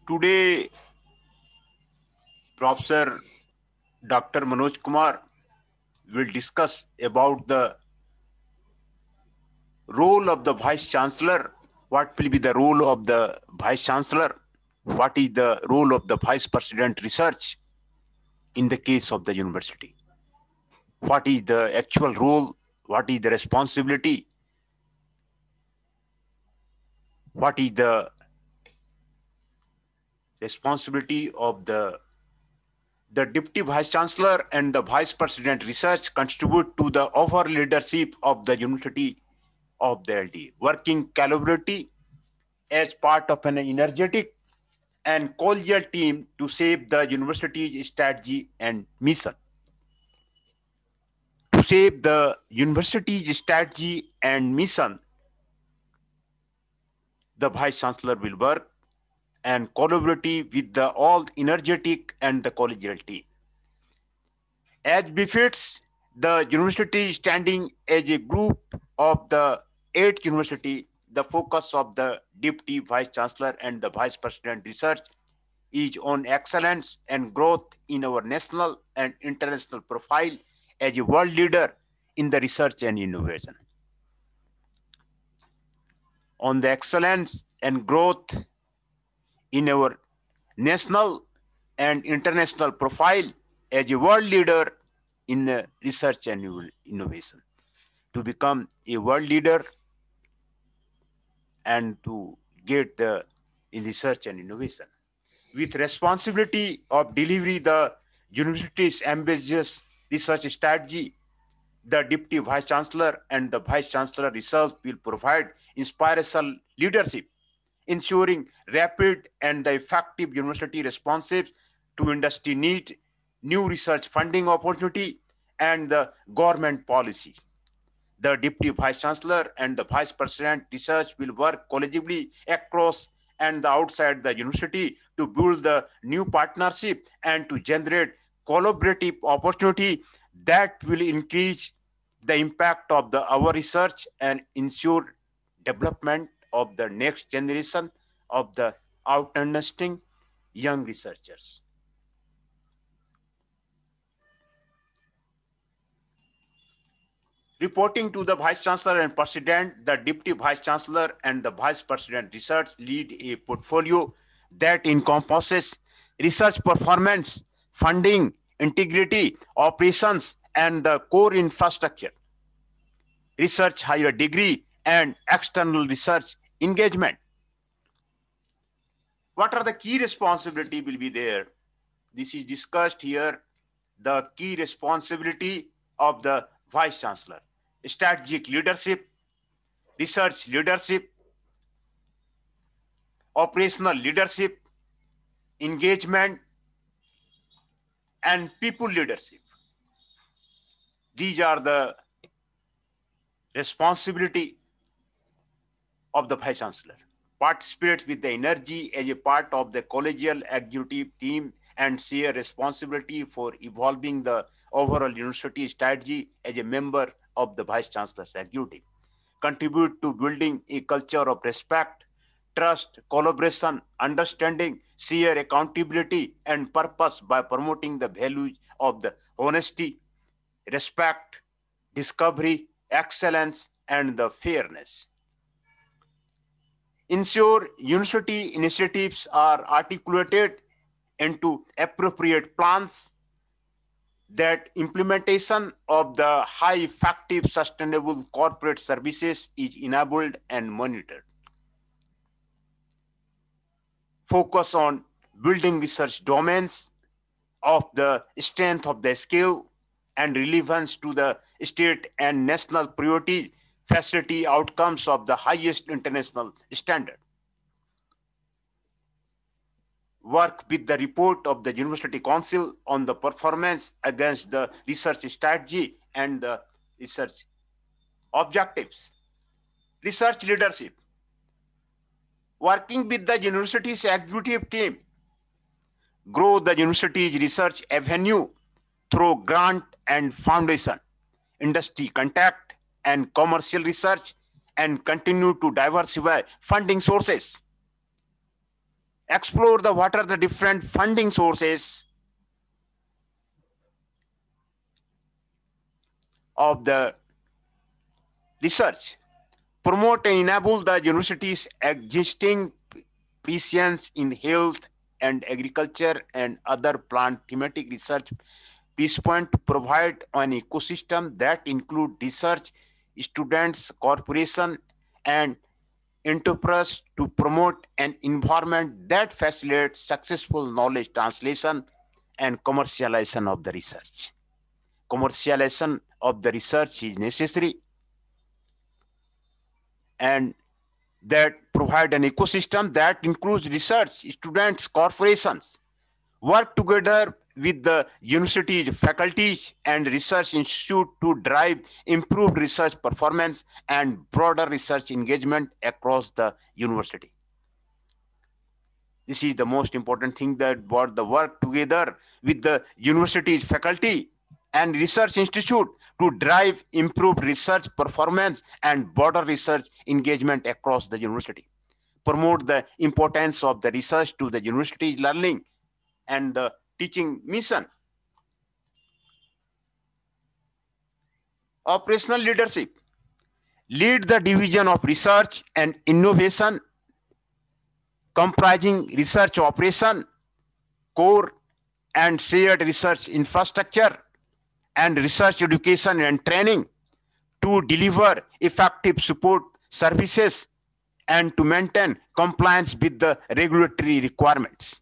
Today, Professor Dr. Manoj Kumar will discuss about the role of the Vice Chancellor. What will be the role of the Vice Chancellor? What is the role of the Vice President Research in the case of the university? What is the actual role? What is the responsibility? What is the responsibility of the Deputy Vice Chancellor and the Vice President Research contribute to the overall leadership of the university of the LD, working collaboratively as part of an energetic and collegial team to shape the university's strategy and mission. To shape the university's strategy and mission, the Vice Chancellor will work and collaborate with the all energetic and the collegial team. As befits the university standing as a group of the 8th university, the focus of the Deputy Vice Chancellor and the Vice President Research is on excellence and growth in our national and international profile as a world leader in the research and innovation. On the excellence and growth in our national and international profile as a world leader in research and innovation. To become a world leader and to get in research and innovation. With responsibility of delivery the university's ambitious research strategy, the Deputy Vice Chancellor and the Vice Chancellor Research will provide inspirational leadership, ensuring rapid and the effective university responses to industry need, new research funding opportunity, and the government policy. The Deputy Vice Chancellor and the Vice President Research will work collegially across and the outside the university to build the new partnership and to generate collaborative opportunity that will increase the impact of our research and ensure development of the next generation of the outstanding young researchers. Reporting to the Vice Chancellor and President, the Deputy Vice Chancellor and the Vice President Research lead a portfolio that encompasses research performance, funding, integrity, operations, and the core infrastructure, research higher degree, and external research engagement. What are the key responsibility will be there? This is discussed here. The key responsibility of the Vice Chancellor: strategic leadership, research leadership, operational leadership, engagement, and people leadership. These are the responsibility of the Vice Chancellor. Participates with the energy as a part of the collegial executive team and share responsibility for evolving the overall university strategy as a member of the Vice Chancellor's executive. Contribute to building a culture of respect, trust, collaboration, understanding, share accountability, and purpose by promoting the values of the honesty, respect, discovery, excellence, and the fairness. Ensure university initiatives are articulated into appropriate plans, that implementation of the high effective sustainable corporate services is enabled and monitored. Focus on building research domains of the strength of the skill and relevance to the state and national priorities, facility outcomes of the highest international standard. Work with the report of the University Council on the performance against the research strategy and the research objectives. Research leadership. Working with the university's executive team, grow the university's research avenue through grant and foundation, industry contact, and commercial research, and continue to diversify funding sources. explore what are the different funding sources of the research, promote and enable the university's existing prescience in health and agriculture and other plant thematic research. This point to provide an ecosystem that include research, students, corporation, and enterprise to promote an environment that facilitates successful knowledge translation and commercialization of the research. Commercialization of the research is necessary, and that provide an ecosystem that includes research, students, corporations, work together with the university's faculties and research institute to drive improved research performance and broader research engagement across the university. This is the most important thing, that what the work together with the university's faculty and research institute to drive improved research performance and broader research engagement across the university. Promote the importance of the research to the university's learning and the teaching mission. Operational leadership. Lead the division of research and innovation comprising research operation, core and shared research infrastructure, and research education and training to deliver effective support services and to maintain compliance with the regulatory requirements.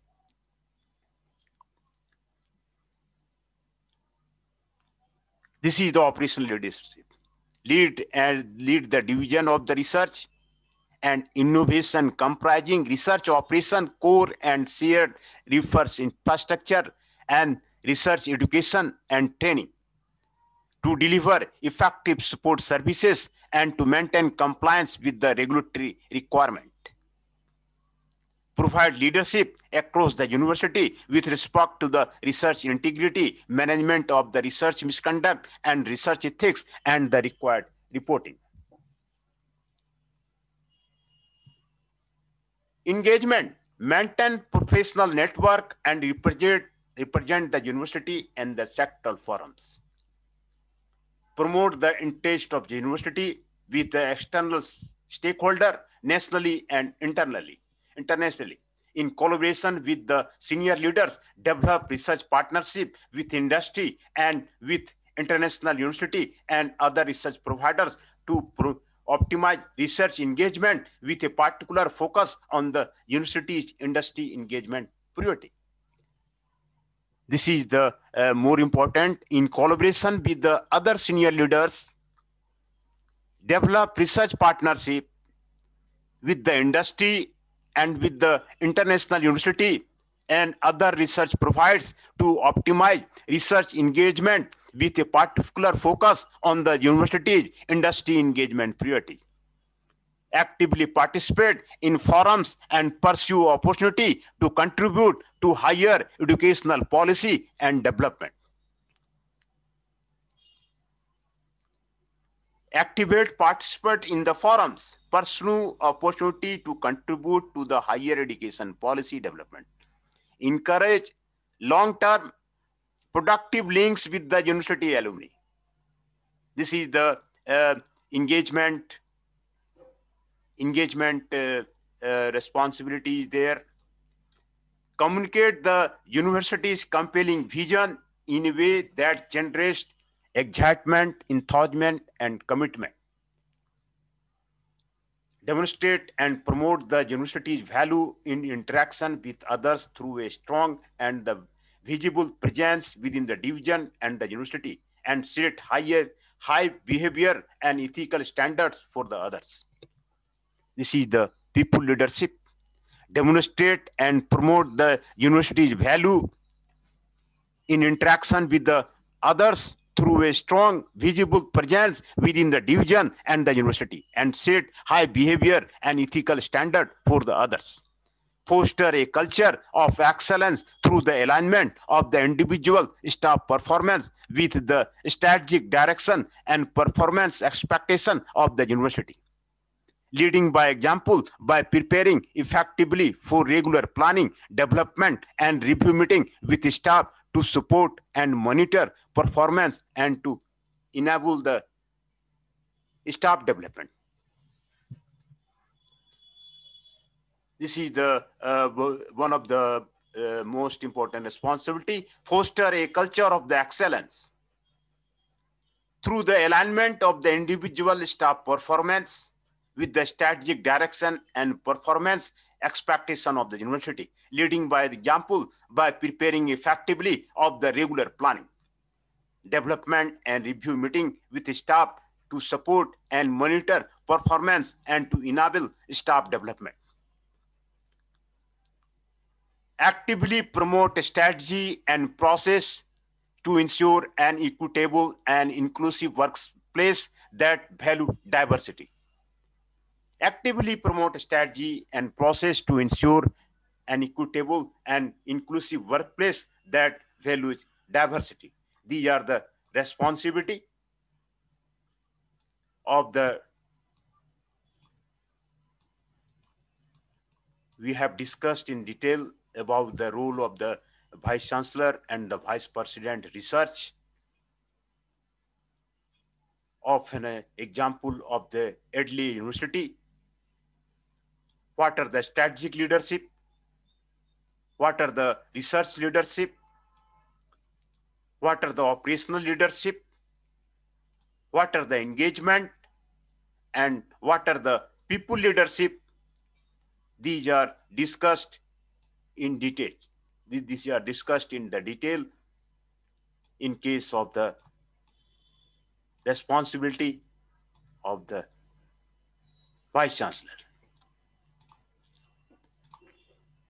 This is the operational leadership. Lead the division of the research and innovation comprising research operation, core and shared research infrastructure, and research education and training to deliver effective support services and to maintain compliance with the regulatory requirement. Provide leadership across the university with respect to the research integrity, management of the research misconduct, and research ethics, and the required reporting. Engagement. Maintain professional network and represent the university and the sectoral forums. Promote the interest of the university with the external stakeholder nationally and internationally. In collaboration with the senior leaders, develop research partnership with industry and with international university and other research providers to optimize research engagement with a particular focus on the university's industry engagement priority. This is the more important. In collaboration with the other senior leaders, develop research partnership with the industry and with the international university and other research providers to optimize research engagement with a particular focus on the university's industry engagement priority. Actively participate in forums and pursue opportunity to contribute to higher educational policy and development. Activate, participate in the forums, pursue opportunity to contribute to the higher education policy development. Encourage long-term productive links with the university alumni. This is the engagement responsibilities there. Communicate the university's compelling vision in a way that generates excitement, enthusement, and commitment. Demonstrate and promote the university's value in interaction with others through a strong and the visible presence within the division and the university, and set high behavior and ethical standards for the others. This is the people leadership. Demonstrate and promote the university's value in interaction with the others through a strong visible presence within the division and the university, and set high behavior and ethical standard for the others. Foster a culture of excellence through the alignment of the individual staff performance with the strategic direction and performance expectation of the university. leading by example by preparing effectively for regular planning, development, and review meeting with staff to support and monitor performance and to enable the staff development. This is the one of the most important responsibility. Foster a culture of the excellence through the alignment of the individual staff performance with the strategic direction and performance expectation of the university, leading by the example by preparing effectively of the regular planning, development, and review meeting with staff to support and monitor performance and to enable staff development. Actively promote strategy and process to ensure an equitable and inclusive workplace that value diversity. Actively promote strategy and process to ensure an equitable and inclusive workplace that values diversity. These are the responsibility of the, we have discussed in detail about the role of the Vice Chancellor and the Vice President research of an example of the Adley University. What are the strategic leadership? What are the research leadership? What are the operational leadership? What are the engagement? And what are the people leadership? These are discussed in detail. These are discussed in the detail in case of the responsibility of the Vice Chancellor.